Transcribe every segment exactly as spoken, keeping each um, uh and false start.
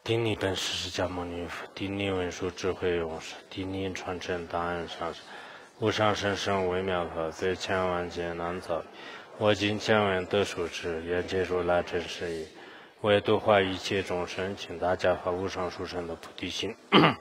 顶礼本师释迦牟尼佛，顶礼文殊智慧勇士，顶礼传承档案上师，无上甚深微妙法，在千万劫难遭。我今见闻得受持，愿解如来真实义。为度化一切众生，请大家发无上殊胜的菩提心。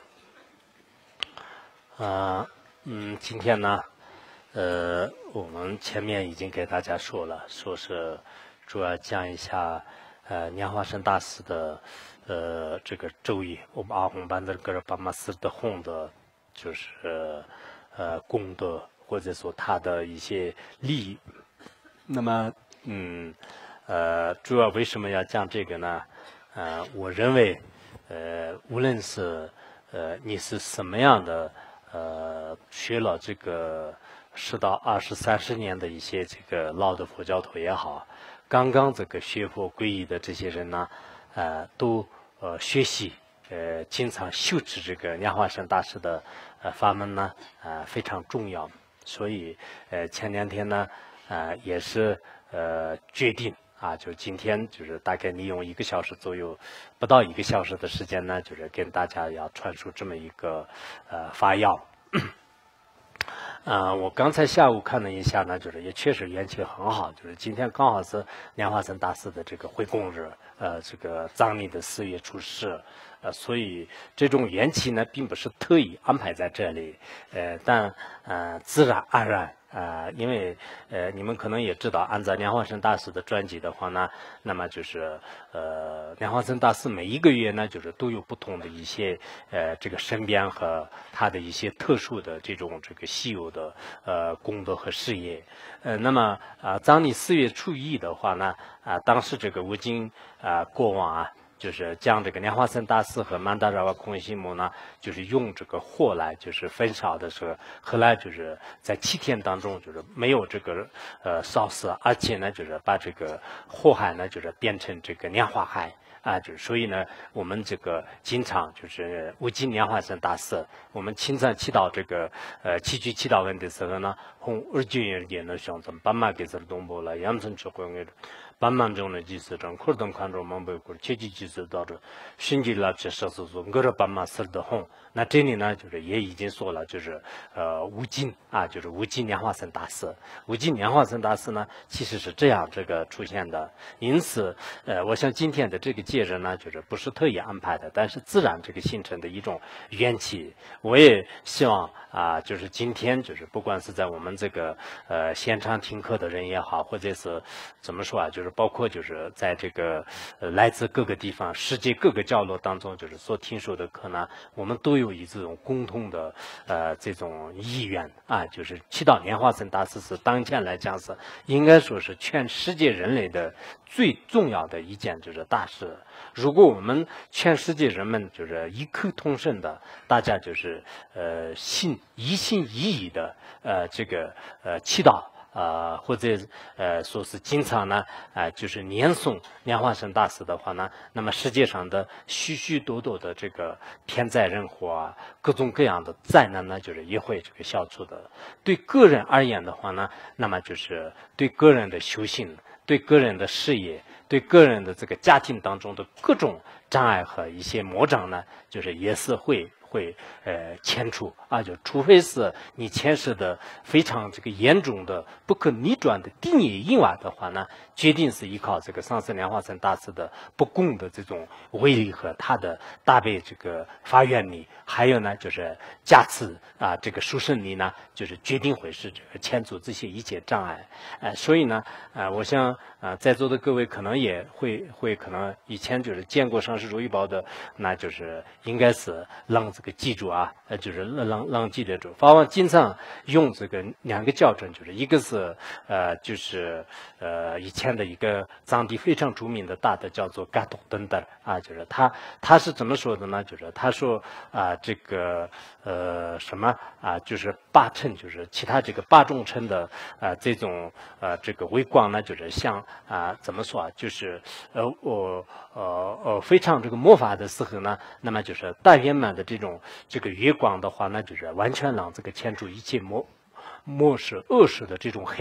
啊，嗯，今天呢，呃，我们前面已经给大家说了，说是主要讲一下呃莲花生大师的呃这个咒语，我们阿红班的格尔巴马斯的红的，就是呃功德，或者说他的一些利益。那么，嗯，呃，主要为什么要讲这个呢？呃，我认为，呃，无论是呃你是什么样的。呃，学了这个十到二十、三十年的一些这个老的佛教徒也好，刚刚这个学佛皈依的这些人呢，呃，都呃学习呃经常修持这个莲花生大师的呃法门呢，呃非常重要。所以呃前两天呢，呃也是呃决定啊，就今天就是大概利用一个小时左右，不到一个小时的时间呢，就是跟大家要传输这么一个呃法要。啊、呃，我刚才下午看了一下呢，就是也确实缘起很好，就是今天刚好是莲花生大师的这个回供日，呃，这个藏历的四月初四，呃，所以这种缘起呢，并不是特意安排在这里，呃，但呃自然而然。啊、呃，因为呃，你们可能也知道，按照莲花生大师的专辑的话呢，那么就是呃，莲花生大师每一个月呢，就是都有不同的一些呃这个身边和他的一些特殊的这种这个稀有的呃功德和事业。呃，那么啊、呃，藏历四月初一的话呢，啊、呃，当时这个吴京啊、呃、国王啊。就是将这个莲花生大师和曼达拉瓦空西姆呢，就是用这个火来就是焚烧的时候，后来就是在七天当中就是没有这个呃烧死，而且呢就是把这个火海呢就是变成这个莲花海。啊，就所以呢，我们这个经常就是无尽莲花生大师，我们经常祈祷这个呃七句祈祷文的时候呢，红二九二点的象征，斑马给是东波了，阳春之会的。斑马中的祭祀中，苦等看着蒙北苦，切记祭祀到这，甚至了这十四组，我这斑马死的红。那这里呢，就是也已经说了，就是呃无尽啊，就是无尽莲花生大师。无尽莲花生大师呢，其实是这样这个出现的。因此，呃，我想今天的这个节日呢，就是不是特意安排的，但是自然这个形成的一种缘起。我也希望啊，就是今天就是不管是在我们这个呃现场听课的人也好，或者是怎么说啊，就是包括就是在这个呃来自各个地方、世界各个角落当中，就是所听说的课呢，我们都有以这种共同的呃这种意愿啊，就是祈祷莲花生大师是当前来讲是应该说是全世界人类的最重要的一件就是大事。如果我们全世界人们就是一口同声的，大家就是呃心一心一意的呃这个呃祈祷。呃，或者呃说是经常呢，啊、呃，就是念诵莲花生大师的话呢，那么世界上的许许多多的这个天灾人祸啊，各种各样的灾难呢，就是也会这个消除的。对个人而言的话呢，那么就是对个人的修行，对个人的事业，对个人的这个家庭当中的各种障碍和一些魔障呢，就是也是会。会呃迁除啊，就除非是你牵涉的非常这个严重的不可逆转的定业以外的话呢，决定是依靠这个上师莲花生大师的不共的这种威力和他的大悲这个发愿力，还有呢就是加持啊这个殊胜力呢，就是决定会是这个迁除这些一切障碍。呃，所以呢，呃，我想啊、呃，在座的各位可能也会会可能以前就是见过上师如意宝的，那就是应该是让这个记住啊，呃，就是让让记得住。法王经常用这个两个校正，就是一个是呃，就是呃以前的一个藏地非常著名的大德叫做嘎多登德啊，就是他他是怎么说的呢？就是他说啊、呃，这个呃什么啊，就是八乘，就是其他这个八众称的啊、呃、这种呃这个微光呢，就是像啊、呃、怎么说啊，就是呃我呃呃非常这个魔法的时候呢，那么就是大圆满的这种这个月光的话呢，就是完全让这个牵除一切魔魔事恶事的这种黑暗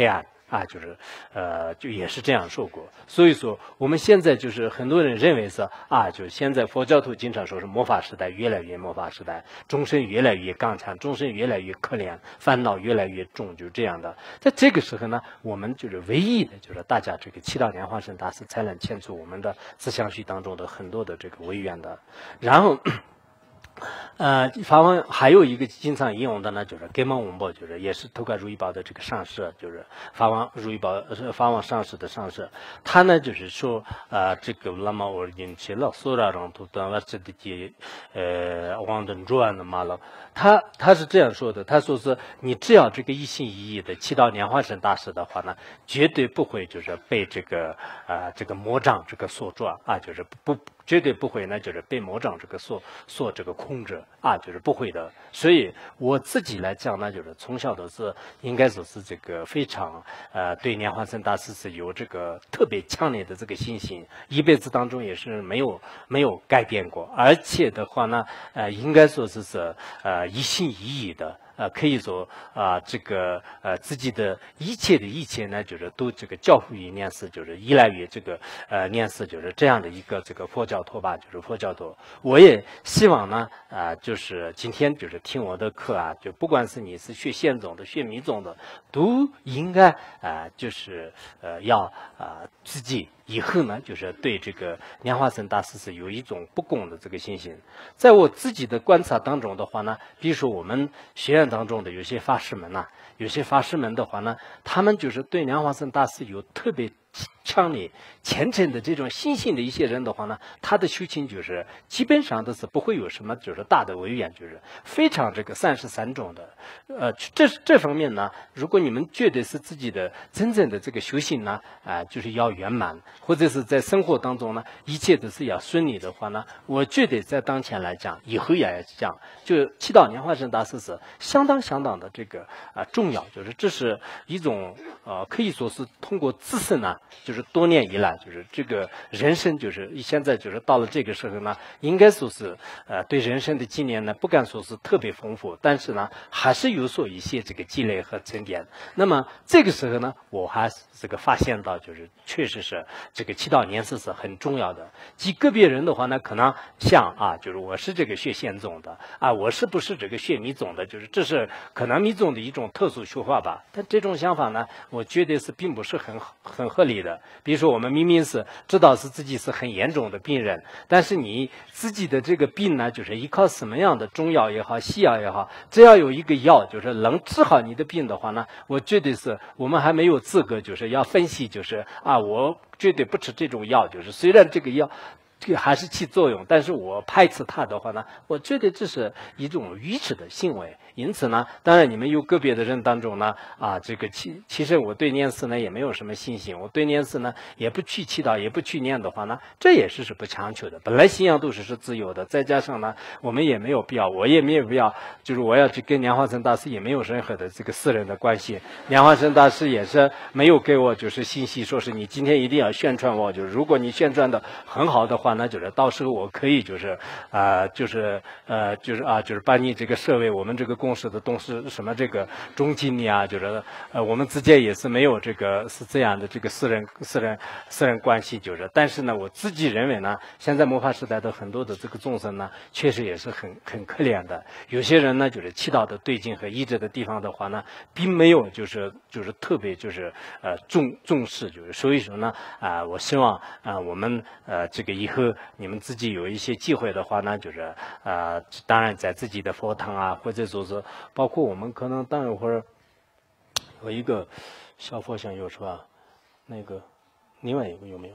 啊，就是呃，就也是这样说过。所以说，我们现在就是很多人认为是啊，就是现在佛教徒经常说是末法时代，越来越末法时代，众生越来越刚强，众生越来越可怜，烦恼越来越重，就是这样的。在这个时候呢，我们就是唯一的，就是大家这个七道莲花生大师才能牵出我们的思想序当中的很多的这个违缘的，然后。呃，法王还有一个经常引用的呢，就是根本文波，就是也是头盖如意宝的这个上师，就是法王如意宝是法王上师的上师，他呢就是说，呃，这个那么我引起了所有人都当了这的些呃王登传的嘛了，他他是这样说的，他说是你只要这个一心一意的祈祷莲花生大师的话呢，绝对不会就是被这个啊、呃、这个魔障这个所抓啊，就是不。绝对不会呢，就是被魔障这个所所这个控制啊，就是不会的。所以我自己来讲呢，就是从小都是应该说是这个非常呃对莲花生大师是有这个特别强烈的这个信心，一辈子当中也是没有没有改变过，而且的话呢，呃应该说是是呃一心一意的。呃，可以说啊、呃，这个呃自己的一切的一切呢，就是都这个教父于念师，就是依赖于这个呃念师，就是这样的一个这个佛教徒吧，就是佛教徒。我也希望呢，啊、呃，就是今天就是听我的课啊，就不管是你是学宪宗的、学密宗的，都应该啊、呃，就是呃要啊、呃、自己。以后呢，就是对这个莲花生大师是有一种不共的这个信心。在我自己的观察当中的话呢，比如说我们学院当中的有些法师们呐、啊，有些法师们的话呢，他们就是对莲花生大师有特别强烈虔诚的这种信心的一些人的话呢，他的修行就是基本上都是不会有什么就是大的违缘，就是非常这个三十三种的。呃，这这方面呢，如果你们觉得是自己的真正的这个修行呢，啊、呃，就是要圆满，或者是在生活当中呢，一切都是要顺利的话呢，我觉得在当前来讲，以后也要讲，就祈祷莲花生大师是相当相当的这个啊、呃、重要，就是这是一种呃可以说是通过自身呢。就是多年以来，就是这个人生，就是现在就是到了这个时候呢，应该说是呃对人生的经验呢，不敢说是特别丰富，但是呢，还是有所一些这个积累和沉淀。那么这个时候呢，我还是这个发现到，就是确实是这个祈祷年事是很重要的。即个别人的话呢，可能像啊，就是我是这个学宪宗的啊，我是不是这个学密宗的？就是这是可能密宗的一种特殊修法吧。但这种想法呢，我觉得是并不是很很合理的。比如说我们明明是知道是自己是很严重的病人，但是你自己的这个病呢，就是依靠什么样的中药也好，西药也好，只要有一个药就是能治好你的病的话呢，我觉得是我们还没有资格就是要分析，就是啊，我绝对不吃这种药，就是虽然这个药这个还是起作用，但是我排斥它的话呢，我觉得这是一种愚痴的行为。因此呢，当然你们有个别的人当中呢，啊，这个其其实我对念师呢也没有什么信心，我对念师呢也不去祈祷，也不去念的话呢，这也是是不强求的。本来信仰都是是自由的，再加上呢，我们也没有必要，我也没有必要，就是我要去跟莲花生大师也没有任何的这个私人的关系。莲花生大师也是没有给我就是信息，说是你今天一定要宣传我，就是如果你宣传的很好的话，那就是到时候我可以就是啊、呃，就是呃，就是啊，就是把你这个设为我们这个公司的董事什么这个总经理啊，就是呃，我们之间也是没有这个是这样的这个私人私人私人关系，就是。但是呢，我自己认为呢，现在末法时代的很多的这个众生呢，确实也是很很可怜的。有些人呢，就是祈祷的对境和医治的地方的话呢，并没有就是就是特别就是呃重重视，就是所以说呢啊、呃，我希望啊、呃、我们呃这个以后你们自己有一些机会的话呢，就是啊、呃，当然在自己的佛堂啊，或者说是包括我们可能等一会儿有一个小佛像有是吧？那个另外一个有没有？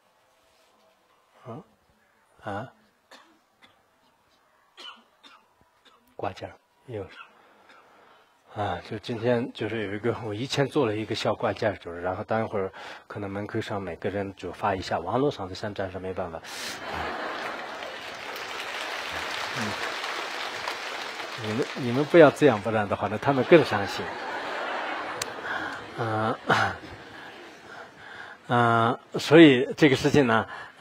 啊啊，挂件有。啊，就今天就是有一个，我以前做了一个小挂件，就是然后等一会儿可能门口上每个人就发一下，网络上的现在暂时没办法。嗯，你们你们不要这样，不然的话呢，他们更伤心。嗯、呃，嗯、呃，所以这个事情呢，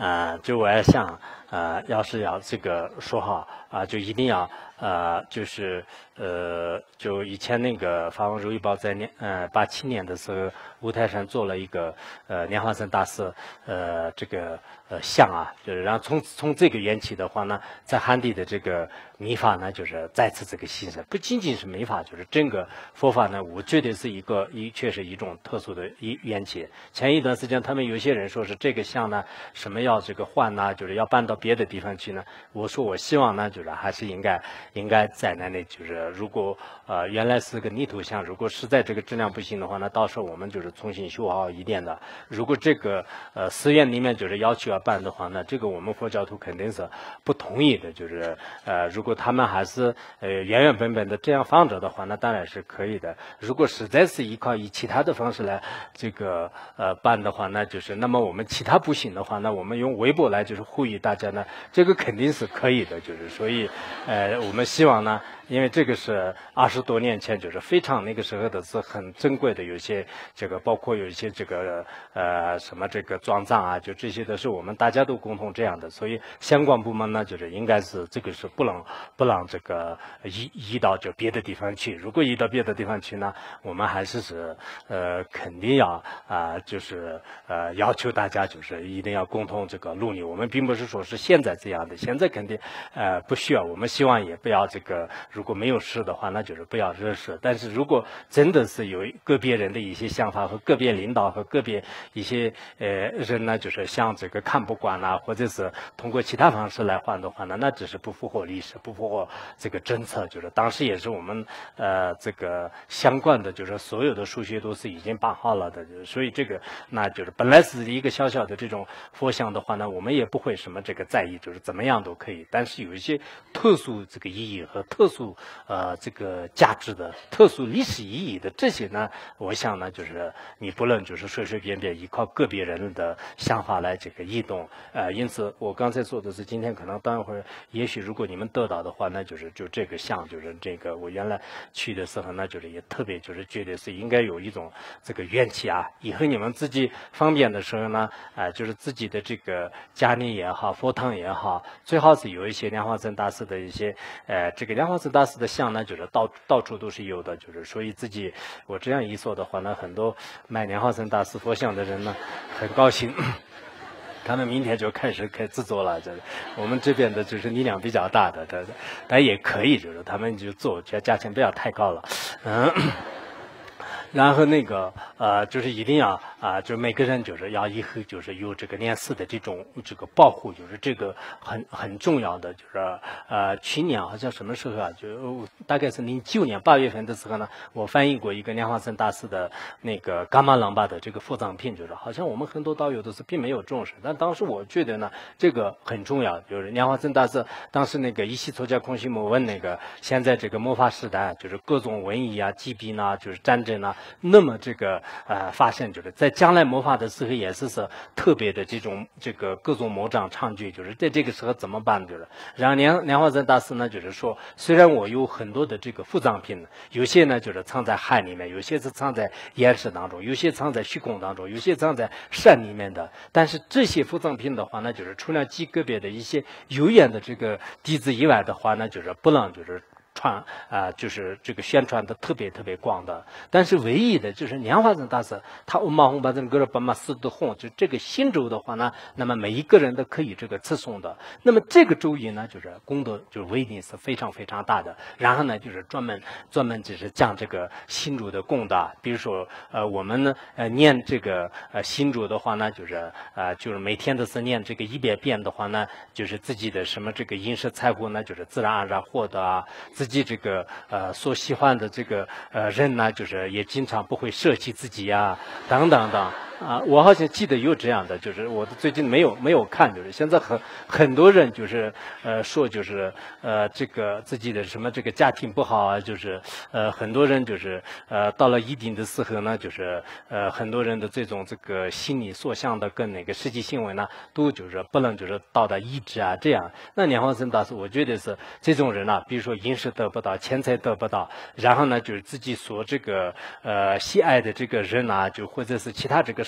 呃，就我也想，呃，要是要这个说好啊、就一定要呃，就是呃，就以前那个法王如意宝在年呃八七年的时候，五台山做了一个呃莲花生大师呃这个呃像啊，就是然后从从这个缘起的话呢，在汉地的这个密法呢，就是再次这个形成，不仅仅是密法，就是整个佛法呢，我觉得是一个一确实一种特殊的一缘起。前一段时间，他们有些人说是这个像呢，什么要这个换呐、就是要搬到别的地方去呢？我说我希望呢，就是还是应该应该在那里，就是如果呃原来是个泥土像，如果实在这个质量不行的话，那到时候我们就是重新修好一点的。如果这个呃寺院里面就是要求要办的话呢，这个我们佛教徒肯定是不同意的。就是呃如果他们还是呃原原本本的这样放着的话，那当然是可以的。如果实在是依靠以其他的方式来这个呃办的话，那就是那么我们其他不行的话，那我们用微博来就是呼吁大家呢，这个肯定是可以的。就是所以呃我们希望呢，因为这个是二十多年前，就是非常那个时候的是很珍贵的，有些这个包括有一些这个呃什么这个装藏啊，就这些都是我们大家都共同这样的，所以相关部门呢，就是应该是这个是不能不让这个移移到就别的地方去。如果移到别的地方去呢，我们还是是呃肯定要啊、呃、就是呃要求大家就是一定要共同这个努力。我们并不是说是现在这样的，现在肯定呃不需要。我们希望也不要这个如果没有事的话，那就是不要惹事。但是如果真的是有个别人的一些想法和个别领导和个别一些呃人呢，就是像这个看不惯啊，或者是通过其他方式来换的话呢，那只是不符合历史，不符合这个政策。就是当时也是我们呃这个相关的，就是所有的数学都是已经办好了的，就是所以这个那就是本来是一个小小的这种佛像的话呢，我们也不会什么这个在意，就是怎么样都可以。但是有一些特殊这个意义和特殊呃这个价值的、特殊历史意义的这些呢，我想呢，就是你不能就是随随便便依靠个别人的想法来这个移动。呃，因此我刚才说的是，今天可能待会儿，也许如果你们得到的话，那就是就这个像，就是这个我原来去的时候呢，就是也特别就是觉得是应该有一种这个缘起啊。以后你们自己方便的时候呢，啊、呃，就是自己的这个家里也好，佛堂也好，最好是有一些莲花生大师的一些呃这个莲花生大师的像呢，就是到到处都是有的，就是所以自己我这样一说的话呢，很多买莲花生大师佛像的人呢，很高兴。他们明天就开始开制作了，这我们这边的就是力量比较大的，但但也可以，就是他们就做，价价钱不要太高了，嗯。然后那个呃，就是一定要啊、呃，就每个人就是要以后就是有这个莲寺的这种这个保护，就是这个很很重要的。就是呃，去年好像什么时候啊，就大概是零九年八月份的时候呢，我翻译过一个莲花生大师的那个伽玛朗巴的这个佛藏品，就是好像我们很多道友都是并没有重视，但当时我觉得呢，这个很重要。就是莲花生大师当时那个一系出家空虚魔问那个，现在这个魔法时代，就是各种瘟疫啊、疾病啊，就是战争啊。那么这个呃发现就是在将来魔法的时候也是是特别的这种这个各种魔障猖獗，就是在这个时候怎么办？就是然后莲莲花生大师呢，就是说虽然我有很多的这个副藏品，有些呢就是藏在海里面，有些是藏在岩石当中，有些藏在虚空当中，有些藏在山里面的。但是这些副藏品的话呢，就是除了极个别的一些有缘的这个弟子以外的话呢，就是不能就是。传啊、呃，就是这个宣传的特别特别广的，但是唯一的就是莲花生大师，他我马红把这个把马四的红，就这个新州的话呢，那么每一个人都可以这个持诵的。那么这个咒语呢，就是功德就是威力是非常非常大的。然后呢，就是专门专门就是讲这个新州的功德，比如说呃我们呢呃念这个呃新州的话呢，就是呃就是每天都是念这个一百遍的话呢，就是自己的什么这个饮食财富呢，就是自然而然获得啊。自己这个呃所喜欢的这个呃人呢，就是也经常不会舍弃自己呀、啊，等等等。啊，我好像记得有这样的，就是我最近没有没有看，就是现在很很多人就是呃说就是呃这个自己的什么这个家庭不好啊，就是呃很多人就是呃到了一定的时候呢，就是呃很多人的这种这个心理所向的跟那个实际行为呢，都就是不能就是到达一致啊这样。那莲花生大师，我觉得是这种人啊，比如说饮食得不到，钱财得不到，然后呢就是自己所这个呃喜爱的这个人啊，就或者是其他这个。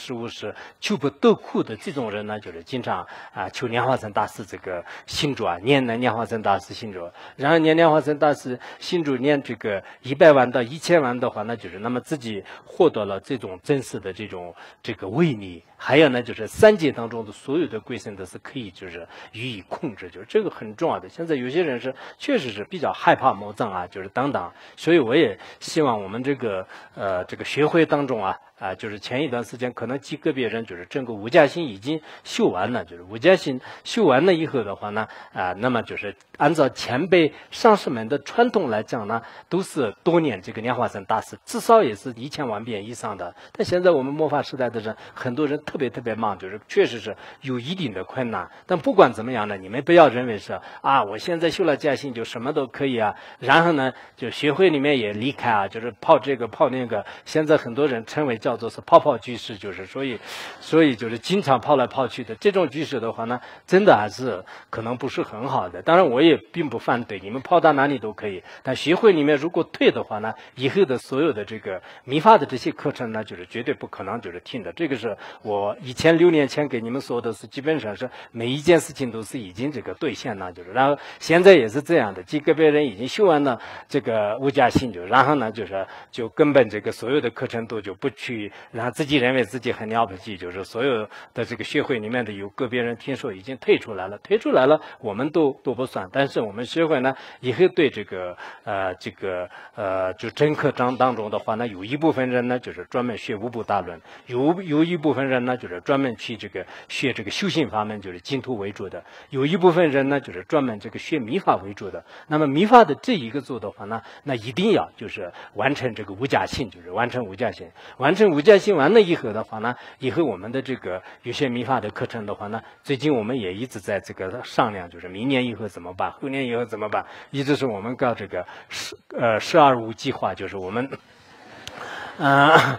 事务是求不得苦的这种人呢，就是经常啊求莲花生大师这个信主啊，念呢莲花生大师信主，然后念莲花生大师信主念这个一百万到一千万的话，那就是那么自己获得了这种真实的这种这个威力。还有呢，就是三界当中的所有的鬼神都是可以就是予以控制，就是这个很重要的。现在有些人是确实是比较害怕魔障啊，就是等等，所以我也希望我们这个呃这个学会当中啊。啊，就是前一段时间可能极个别人就是整个无家心已经修完了，就是无家心修完了以后的话呢，啊，那么就是按照前辈上师们的传统来讲呢，都是多念这个莲花生大师，至少也是一千万遍以上的。但现在我们末法时代的人，很多人特别特别忙，就是确实是有一定的困难。但不管怎么样呢，你们不要认为是啊，我现在修了家心就什么都可以啊，然后呢，就学会里面也离开啊，就是泡这个泡那个。现在很多人称为叫做是泡泡居士，就是所以，所以就是经常泡来泡去的这种居士的话呢，真的还是可能不是很好的。当然，我也并不反对，你们泡到哪里都可以。但学会里面如果退的话呢，以后的所有的这个密法的这些课程呢，就是绝对不可能就是停的。这个是我以前六年前给你们说的是，基本上是每一件事情都是已经这个兑现了，就是然后现在也是这样的，极个别人已经修完了这个无家心，就然后呢就是就根本这个所有的课程都就不去。然后自己认为自己很了不起，就是所有的这个学会里面的有个别人听说已经退出来了，退出来了，我们都都不算。但是我们学会呢，以后对这个呃这个呃就真课章当中的话呢，有一部分人呢就是专门学五部大论，有有一部分人呢就是专门去这个学这个修行法门，就是净土为主的，有一部分人呢就是专门这个学密法为主的。那么密法的这一个做的话呢，那一定要就是完成这个无家心，就是完成无家心，完成无家心完了以后的话呢，以后我们的这个有些密法的课程的话呢，最近我们也一直在这个商量，就是明年以后怎么办，后年以后怎么办，一直是我们搞这个十呃十二五计划，就是我们，嗯、呃。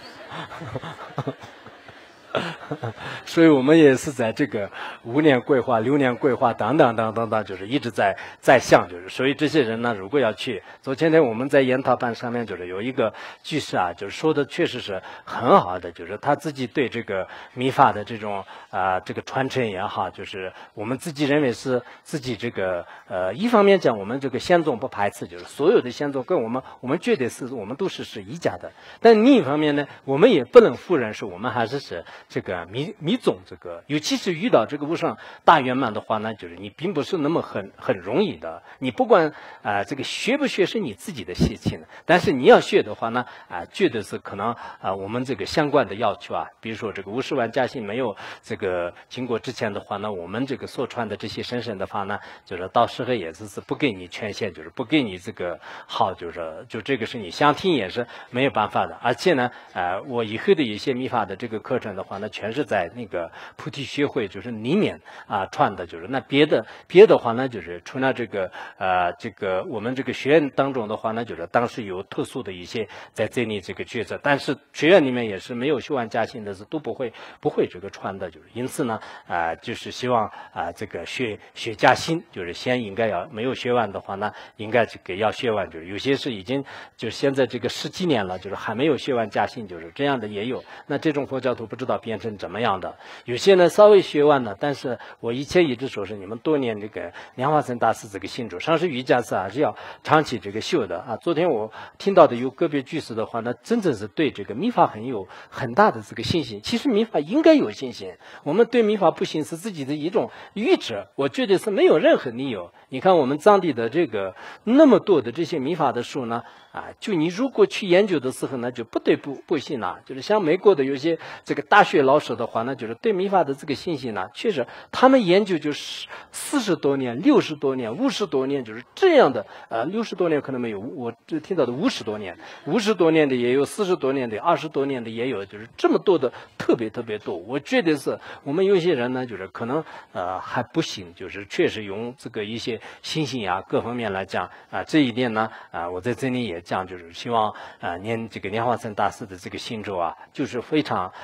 所以我们也是在这个五年规划、六年规划等等等等等，就是一直在在想，就是所以这些人呢，如果要去，昨天呢我们在研讨班上面就是有一个居士啊，就是说的确实是很好的，就是他自己对这个密法的这种啊、呃、这个传承也好，就是我们自己认为是自己这个呃一方面讲我们这个先宗不排斥，就是所有的先宗跟我们我们觉得是我们都是是一家的，但另一方面呢，我们也不能否认是我们还是是。这个密密宗这个，尤其是遇到这个无上大圆满的话呢，就是你并不是那么很很容易的。你不管啊、呃、这个学不学是你自己的事情，但是你要学的话呢，啊、呃、绝对是可能啊、呃、我们这个相关的要求啊，比如说这个五十万家信没有这个经过之前的话呢，我们这个所传的这些神圣的话呢，就是到时候也是是不给你权限，就是不给你这个好，就是就这个是你想听也是没有办法的。而且呢，呃我以后的一些密法的这个课程的话呢，全是在那个菩提学会就是里面啊传的，就是那别的别的话呢，就是除了这个呃这个我们这个学院当中的话呢，就是当时有特殊的一些在这里这个角色，但是学院里面也是没有修完家信的是都不会不会这个传的，就是因此呢啊、呃、就是希望啊、呃、这个学学家信，就是先应该要没有学完的话呢，应该这个要学完，就是有些是已经就现在这个十几年了，就是还没有学完家信，就是这样的也有。那这种佛教徒不知道变成怎么样的，有些呢稍微学完了，但是我以前一直说是你们多年这个莲花生大师这个信主，上师瑜伽师还是要长期这个修的啊。昨天我听到的有个别居士的话呢，真正是对这个密法很有很大的这个信心。其实密法应该有信心，我们对密法不信是自己的一种愚痴，我觉得是没有任何理由。你看我们藏地的这个那么多的这些密法的书呢，啊，就你如果去研究的时候呢，就不得不不信了。就是像美国的有些这个大学老师的话呢，就是对密法的这个信心呢，确实他们研究就是四十多年、六十多年、五十多年，就是这样的。呃，六十多年可能没有，我这听到的五十多年，五十多年的也有，四十多年的、二十多年的也有，就是这么多的特别特别多。我觉得是我们有些人呢，就是可能呃还不行，就是确实用这个一些信心呀各方面来讲啊、呃，这一点呢啊、呃，我在这里也讲，就是希望啊、呃，念这个莲花生大师的这个信咒啊，就是非常非常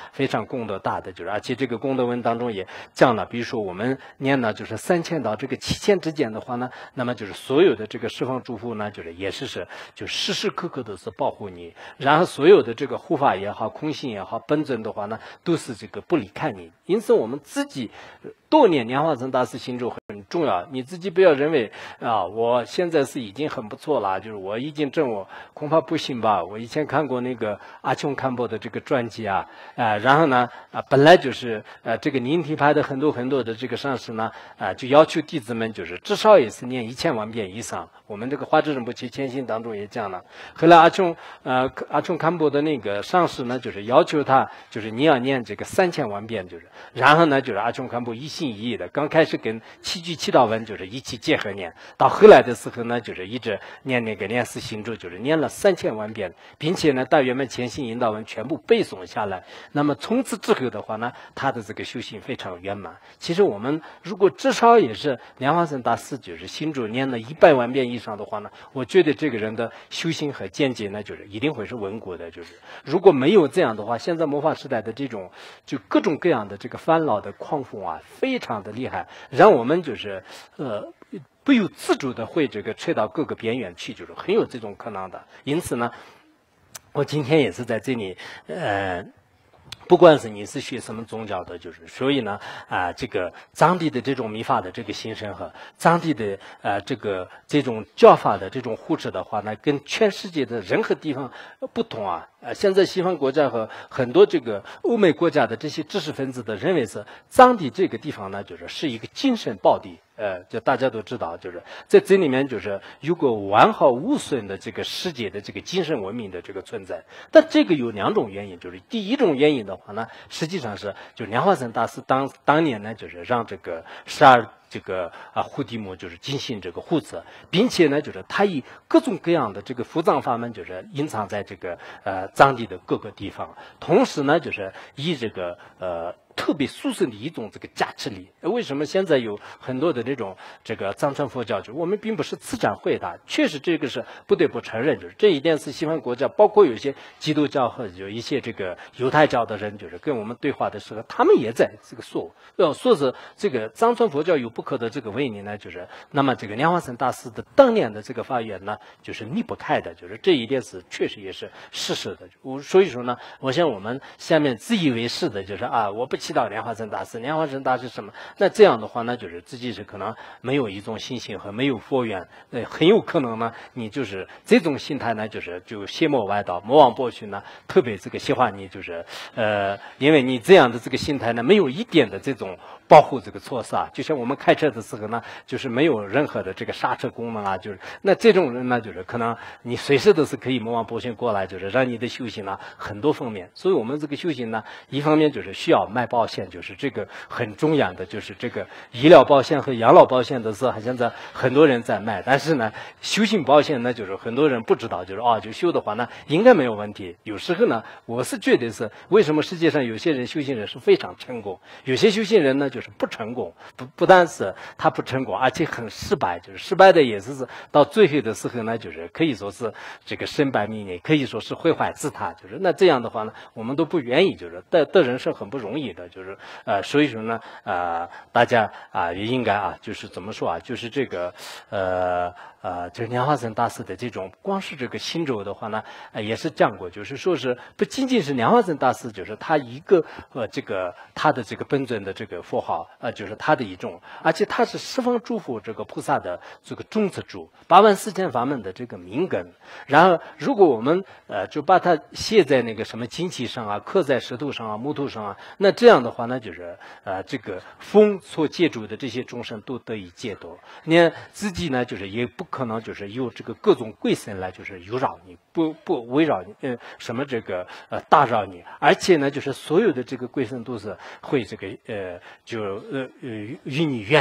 功德大的，就是而且这个功德文当中也讲了，比如说我们念呢就是三千到这个七千之间的话呢，那么就是所有的这个十方诸佛呢，就是也是是就时时刻刻都是保护你，然后所有的这个护法也好，空性也好，本尊的话呢，都是这个不离开你。因此我们自己多念莲花生大师心咒很重要，你自己不要认为啊，我现在是已经很不错了，就是我已经证我恐怕不行吧。我以前看过那个阿琼堪布的这个传记啊，呃，然后呢，啊，本来就是呃这个宁提派的很多很多的这个上师呢，啊、呃，就要求弟子们就是至少也是念一千万遍以上。我们这个华智仁波切谦信当中也讲了，后来阿琼呃阿琼堪布的那个上师呢，就是要求他就是你要念这个三千万遍，就是然后呢就是阿琼堪布一心一意的，刚开始跟七句七道文就是一起结合念，到后来的时候呢，就是一直念那个念四心咒，就是念了三千万遍，并且呢大圆满前行引导文全部背诵下来。那么从此之后的话呢，他的这个修行非常圆满。其实我们如果至少也是莲花生大师就是心咒念了一百万遍以上的话呢，我觉得这个人的修行和见解呢，就是一定会是稳固的。就是如果没有这样的话，现在魔法时代的这种就各种各样的这个烦恼的狂风啊，非常的厉害，让我们就是呃不由自主的会这个吹到各个边缘去，就是很有这种可能的。因此呢，我今天也是在这里呃。不管是你是学什么宗教的，就是所以呢，啊、呃，这个藏地的这种密法的这个形成和藏地的呃这个这种教法的这种护持的话呢，跟全世界的任何地方不同啊。呃，现在西方国家和很多这个欧美国家的这些知识分子的认为是藏地这个地方呢，就是是一个精神宝地。呃，就大家都知道，就是在这里面就是有个完好无损的这个世界的这个精神文明的这个存在。但这个有两种原因，就是第一种原因的话呢，实际上是就莲花生大师当当年呢，就是让这个十二这个啊护地母就是进行这个护持，并且呢，就是他以各种各样的这个伏藏法门，就是隐藏在这个呃藏地的各个地方，同时呢，就是以这个呃。特别殊胜的一种这个加持力。为什么现在有很多的这种这个藏传佛教，就我们并不是慈善会的，确实这个是不得不承认，就是这一点是西方国家，包括有些基督教和有一些这个犹太教的人，就是跟我们对话的时候，他们也在这个说，要说是这个藏传佛教有不可的这个威力呢，就是那么这个莲花生大师的当年的这个发言呢，就是离不开的，就是这一点是确实也是事实的。我所以说呢，我想我们下面自以为是的，就是啊，我不祈祷莲花生大师，莲花生大师什么？那这样的话呢，就是自己是可能没有一种信心和没有佛缘，呃，很有可能呢，你就是这种心态呢，就是就邪魔歪道，魔王波群呢，特别这个喜欢你，就是呃，因为你这样的这个心态呢，没有一点的这种保护这个措施啊，就像我们开车的时候呢，就是没有任何的这个刹车功能啊，就是那这种人呢，就是可能你随时都是可以魔王波群过来，就是让你的修行呢很多方面。所以我们这个修行呢，一方面就是需要卖保险，就是这个很重要的，就是这个医疗保险和养老保险的是好像在很多人在卖，但是呢，修行保险呢，就是很多人不知道，就是啊，就修的话呢，应该没有问题。有时候呢，我是觉得是为什么世界上有些人修行人是非常成功，有些修行人呢就是不成功，不不但是他不成功，而且很失败，就是失败的也是是到最后的时候呢，就是可以说是这个身败名裂，可以说是毁坏自他，就是那这样的话呢，我们都不愿意，就是得得人是很不容易的，就是呃，所以说呢，呃，大家啊、呃、也应该啊，就是怎么说啊，就是这个呃。呃，就是莲花生大师的这种，光是这个心咒的话呢，呃，也是讲过，就是说是不仅仅是莲花生大师，就是他一个呃这个他的这个本尊的这个佛号，呃，就是他的一种，而且他是十方诸佛这个菩萨的这个种子柱，八万四千法门的这个明根。然后，如果我们呃就把它写在那个什么金器上啊，刻在石头上啊、木头上啊，那这样的话呢，就是呃这个风所借助的这些众生都得以解脱。你自己呢，就是也不可能就是有这个各种鬼神来就是诱扰你，不不围绕你，呃什么这个呃打扰你，而且呢就是所有的这个鬼神都是会这个呃就呃呃与你远离。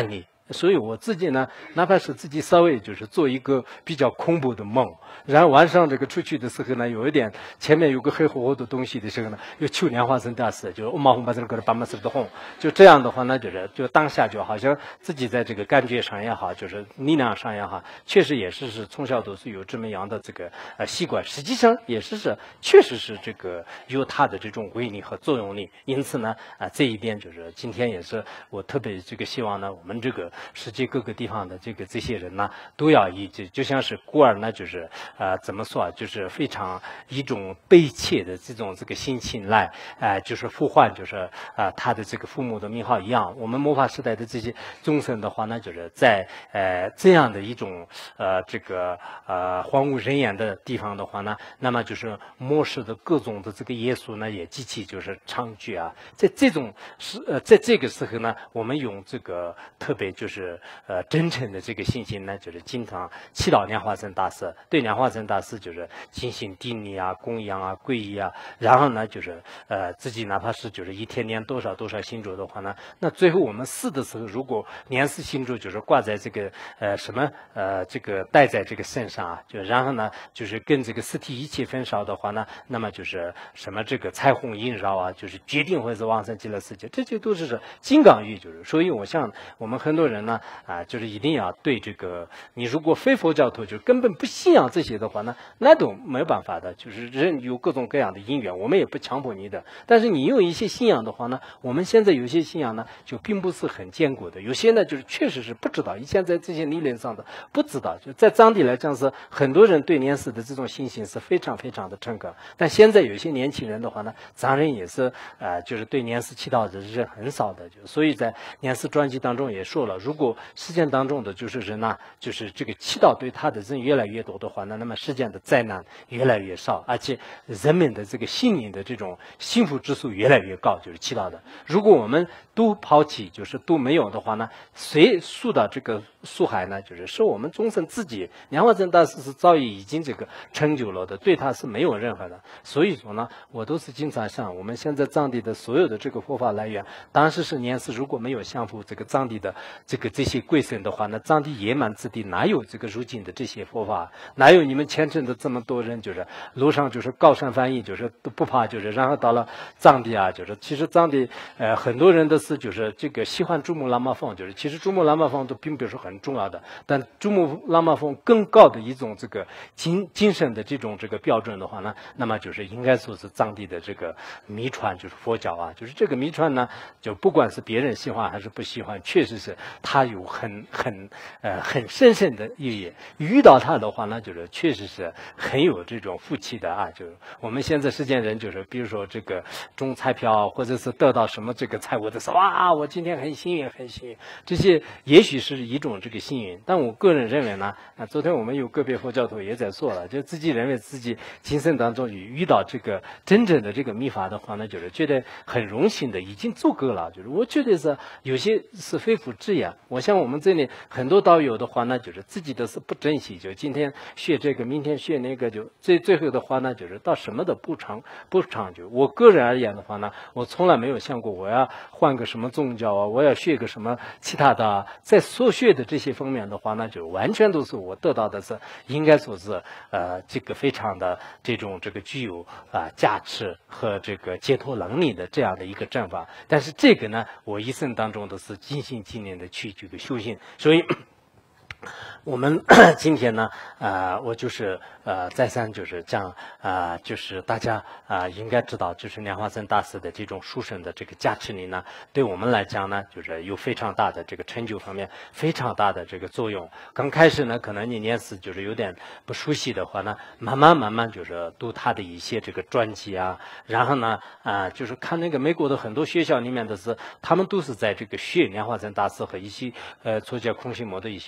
所以我自己呢，哪怕是自己稍微就是做一个比较恐怖的梦，然后晚上这个出去的时候呢，有一点前面有个黑乎乎的东西的时候呢，又求莲花生大师，就是我马红把这个把么事的哄，就这样的话呢，就是就当下就好像自己在这个感觉上也好，就是力量上也好，确实也是是从小都是有这么样的这个呃习惯，实际上也是是确实是这个有它的这种威力和作用力。因此呢，啊、呃、这一点就是今天也是我特别这个希望呢，我们这个世界各个地方的这个这些人呢，都要以就就像是孤儿呢，就是呃怎么说啊，就是非常一种悲切的这种这个心情来，呃就是呼唤，就是啊、呃、他的这个父母的名号一样。我们魔法时代的这些众生的话呢，就是在呃这样的一种呃这个呃荒无人烟的地方的话呢，那么就是末世的各种的这个耶稣呢，也极其就是猖獗啊。在这种时呃在这个时候呢，我们用这个特别就是呃真诚的这个信心呢，就是经常祈祷莲花生大师，对莲花生大师就是进行顶礼啊、供养啊、皈依啊，然后呢就是呃自己哪怕是就是一天念多少多少心咒的话呢，那最后我们死的时候，如果念死心咒就是挂在这个呃什么呃这个戴在这个身上啊，就然后呢就是跟这个尸体一起焚烧的话呢，那么就是什么这个彩虹萦绕啊，就是决定会是往生极乐世界，这些都是金刚玉，就是所以我想我们很多人呢啊，就是一定要对这个，你如果非佛教徒就根本不信仰这些的话呢，那都没有办法的，就是人有各种各样的因缘，我们也不强迫你的。但是你有一些信仰的话呢，我们现在有些信仰呢就并不是很坚固的，有些呢就是确实是不知道，以前在这些理论上的不知道，就在藏地来讲是很多人对莲师的这种信心是非常非常的诚恳，但现在有些年轻人的话呢，藏人也是呃就是对莲师祈祷的是很少的，就所以在莲师专辑当中也说了，如果世间当中的就是人呐、啊，就是这个祈祷对他的人越来越多的话呢，那么世间的灾难越来越少，而且人们的这个心灵的这种幸福指数越来越高，就是祈祷的。如果我们都抛弃，就是都没有的话呢，谁输到这个树海呢？就是是我们众生自己。莲花生大师是早已已经这个成就了的，对他是没有任何的。所以说呢，我都是经常想，我们现在藏地的所有的这个佛法来源，当时是莲师如果没有降服这个藏地的这个这些贵僧的话，那藏地野蛮之地哪有这个如今的这些佛法？哪有你们虔诚的这么多人？就是路上就是高山翻译，就是都不怕，就是然后到了藏地啊，就是其实藏地呃很多人都是就是这个喜欢珠穆朗玛峰，就是其实珠穆朗玛峰都并不是很重要的，但珠穆朗玛峰更高的一种这个精精神的这种这个标准的话呢，那么就是应该说是藏地的这个秘传，就是佛教啊，就是这个秘传呢，就不管是别人喜欢还是不喜欢，确实是它有很很呃很深深的意义。遇到它的话呢，就是确实是很有这种福气的啊。就是我们现在世间人，就是比如说这个中彩票，或者是得到什么这个财务的时候，哇，我今天很幸运，很幸运。这些也许是一种这个幸运，但我个人认为呢，啊，昨天我们有个别佛教徒也在说了，就自己认为自己今生当中遇到这个真正的这个秘法的话呢，就是觉得很荣幸的，已经足够了。就是我觉得是有些是非福之言。我像我们这里很多道友的话呢，就是自己的是不珍惜，就今天学这个，明天学那个，就最最后的话呢，就是到什么都不长不长久。我个人而言的话呢，我从来没有想过我要换个什么宗教啊，我要学个什么其他的啊。在所学的这些方面的话呢，就完全都是我得到的是应该说是呃这个非常的这种这个具有啊、呃、价值和这个解脱能力的这样的一个正法。但是这个呢，我一生当中都是尽心尽力的去这个修行，所以。我们今天呢，呃，我就是呃，再三就是这样，呃，就是大家啊、呃，应该知道，就是莲花生大师的这种殊胜的这个加持力呢，对我们来讲呢，就是有非常大的这个成就方面非常大的这个作用。刚开始呢，可能你念师就是有点不熟悉的话呢，慢慢慢慢就是读他的一些这个专辑啊，然后呢，啊、呃，就是看那个美国的很多学校里面的是，他们都是在这个学莲花生大师和一些呃作家空心魔的一些专辑。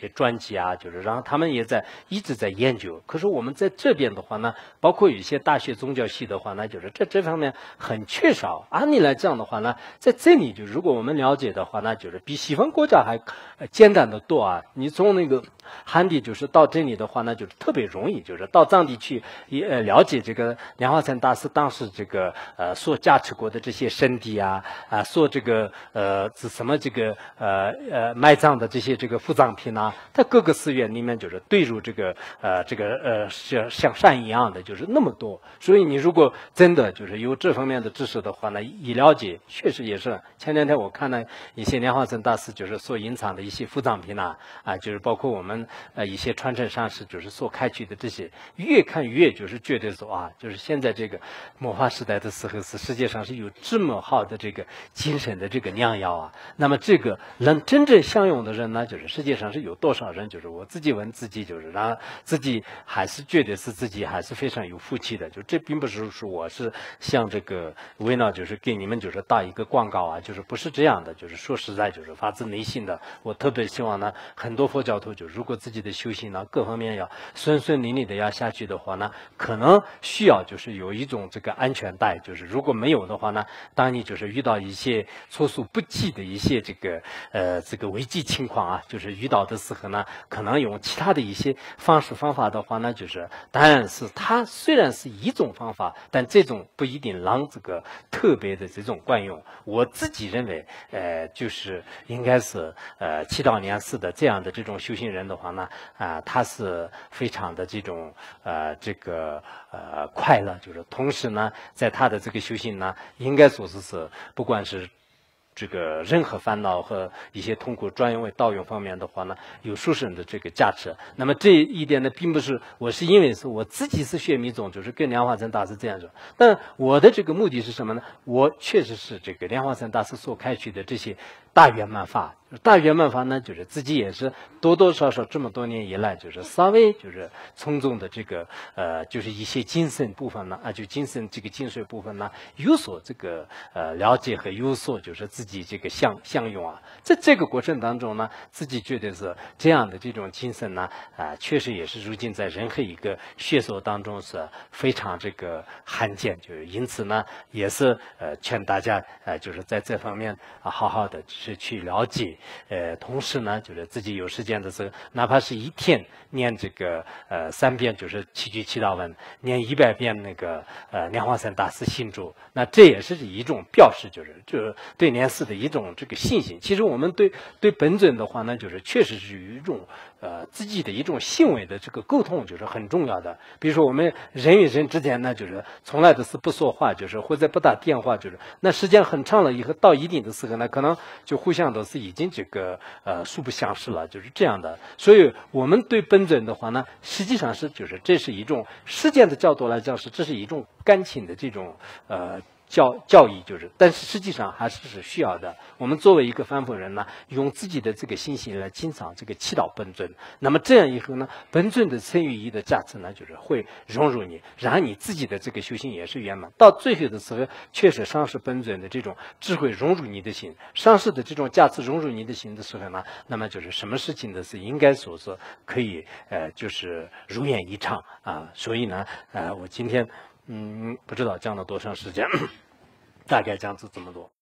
记啊，就是然后他们也在一直在研究。可是我们在这边的话呢，包括有一些大学宗教系的话呢，就是这这方面很缺少。按理来讲的话呢，在这里就如果我们了解的话呢，就是比西方国家还呃简单的多啊。你从那个汉地就是到这里的话呢，就是特别容易，就是到藏地去也呃了解这个莲花禅大师当时这个呃所加持过的这些圣地啊啊，所这个呃是什么这个呃呃埋葬的这些这个副葬品啊，在各个寺院里面就是对入这个呃这个呃像像山一样的就是那么多。所以你如果真的就是有这方面的知识的话呢，一了解确实也是。前两天我看了一些莲花禅大师就是所隐藏的一些副葬品啊啊，就是包括我们呃一些传承上师就是所开启的这些，越看越就是觉得说啊，就是现在这个末法时代的时候是世界上是有这么好的这个精神的这个良药啊。那么这个能真正享用的人呢，就是世界上是有多少人？就是我自己问自己，就是然后自己还是觉得是自己还是非常有福气的。就这并不是说我是像这个为了就是给你们就是打一个广告啊，就是不是这样的。就是说实在就是发自内心的，我特别希望呢，很多佛教徒就如果自己的修行呢各方面要顺顺利利的要下去的话呢，可能需要就是有一种这个安全带。就是如果没有的话呢，当你就是遇到一些措手不及的一些这个呃这个危机情况啊，就是遇到的时候呢，可能用其他的一些方式方法的话呢，就是当然是它虽然是一种方法，但这种不一定让这个特别的这种惯用。我自己认为，呃，就是应该是呃祈祷莲寺的这样的这种修行人的话呢，啊、呃，他是非常的这种呃这个呃快乐，就是同时呢，在他的这个修行呢，应该说是是不管是这个任何烦恼和一些痛苦专用为道用方面的话呢，有殊胜的这个价值。那么这一点呢，并不是我是因为是我自己是学密宗，就是跟莲花禅大师这样说。但我的这个目的是什么呢？我确实是这个莲花禅大师所开启的这些大圆满法。大圆满法呢，就是自己也是多多少少这么多年以来，就是稍微就是从中的这个呃，就是一些精神部分呢，啊，就精神这个精髓部分呢，有所这个呃了解和有所就是自己这个相相用啊。在这个过程当中呢，自己觉得是这样的这种精神呢，啊、呃，确实也是如今在任何一个学说当中是非常这个罕见，就是因此呢，也是呃劝大家呃就是在这方面啊好好的是去了解。呃，同时呢，就是自己有时间的时候，哪怕是一天念这个呃三遍，就是七句祈祷文，念一百遍那个呃莲花禅大师心咒，那这也是一种表示，就是就是对莲师的一种这个信心。其实我们对对本尊的话呢，就是确实是有一种呃自己的一种行为的这个沟通，就是很重要的。比如说我们人与人之间呢，就是从来都是不说话，就是或者不打电话，就是那时间很长了以后，到一定的时候呢，可能就互相都是已经这个呃素不相识了，就是这样的。所以我们对本尊的话呢，实际上是就是这是一种时间的角度来讲是这是一种感情的这种呃教教义，就是但是实际上还是是需要的。我们作为一个凡夫人呢，用自己的这个心性来经常这个祈祷本尊，那么这样以后呢，本尊的身与意的价值呢，就是会融入你，然后你自己的这个修行也是圆满。到最后的时候，确实上师本尊的这种智慧融入你的心，上师的这种价值融入你的心的时候呢，那么就是什么事情都是应该说是可以呃就是如愿以偿啊。所以呢，呃，我今天嗯不知道讲了多长时间。大概讲是这么多。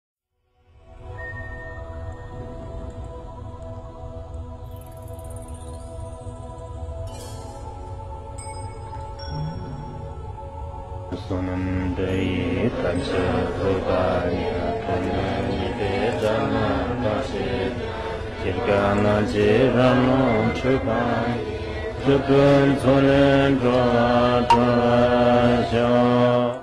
Sunam Dei Tancha Rupaya Kanani Dhamma Pasi Kirgana Jirano Chupai Chukun Sulen Dwa Dwa Sha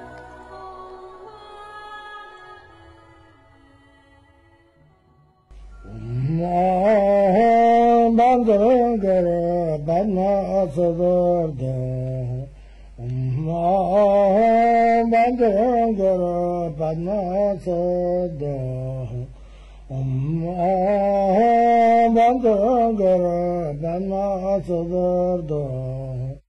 Bandara Dhamma Sadar Om Bandara Dhamma Sadar Om Bandara Dhamma Sadar